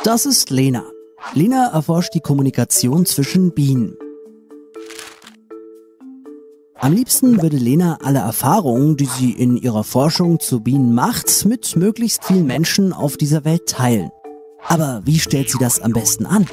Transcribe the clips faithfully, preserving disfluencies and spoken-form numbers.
Das ist Lena. Lena erforscht die Kommunikation zwischen Bienen. Am liebsten würde Lena alle Erfahrungen, die sie in ihrer Forschung zu Bienen macht, mit möglichst vielen Menschen auf dieser Welt teilen. Aber wie stellt sie das am besten an?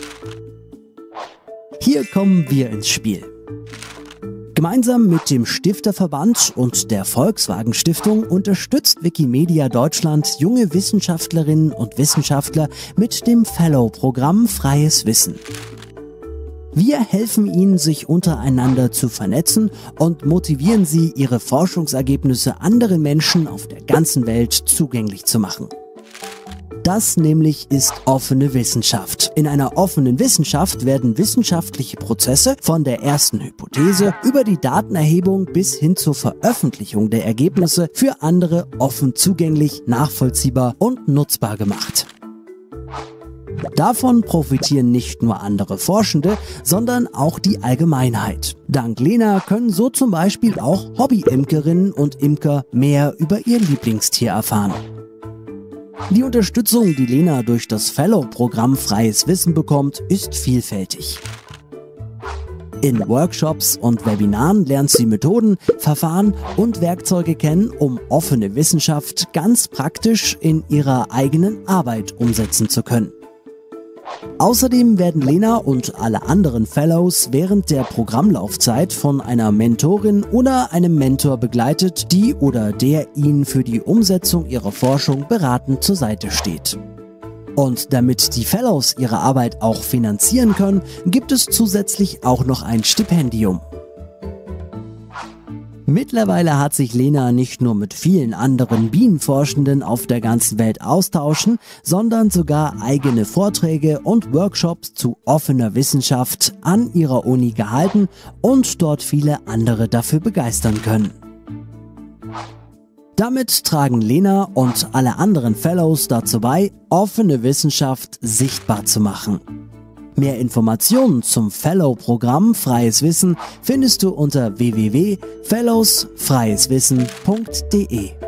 Hier kommen wir ins Spiel. Gemeinsam mit dem Stifterverband und der Volkswagen Stiftung unterstützt Wikimedia Deutschland junge Wissenschaftlerinnen und Wissenschaftler mit dem Fellow-Programm Freies Wissen. Wir helfen ihnen, sich untereinander zu vernetzen und motivieren sie, ihre Forschungsergebnisse anderen Menschen auf der ganzen Welt zugänglich zu machen. Das nämlich ist offene Wissenschaft. In einer offenen Wissenschaft werden wissenschaftliche Prozesse von der ersten Hypothese über die Datenerhebung bis hin zur Veröffentlichung der Ergebnisse für andere offen zugänglich, nachvollziehbar und nutzbar gemacht. Davon profitieren nicht nur andere Forschende, sondern auch die Allgemeinheit. Dank Lena können so zum Beispiel auch Hobby-Imkerinnen und Imker mehr über ihr Lieblingstier erfahren. Die Unterstützung, die Lena durch das Fellow-Programm Freies Wissen bekommt, ist vielfältig. In Workshops und Webinaren lernt sie Methoden, Verfahren und Werkzeuge kennen, um offene Wissenschaft ganz praktisch in ihrer eigenen Arbeit umsetzen zu können. Außerdem werden Lena und alle anderen Fellows während der Programmlaufzeit von einer Mentorin oder einem Mentor begleitet, die oder der ihnen für die Umsetzung ihrer Forschung beratend zur Seite steht. Und damit die Fellows ihre Arbeit auch finanzieren können, gibt es zusätzlich auch noch ein Stipendium. Mittlerweile hat sich Lena nicht nur mit vielen anderen Bienenforschenden auf der ganzen Welt austauschen, sondern sogar eigene Vorträge und Workshops zu offener Wissenschaft an ihrer Uni gehalten und dort viele andere dafür begeistern können. Damit tragen Lena und alle anderen Fellows dazu bei, offene Wissenschaft sichtbar zu machen. Mehr Informationen zum Fellow-Programm Freies Wissen findest du unter w w w punkt fellows freies wissen punkt de.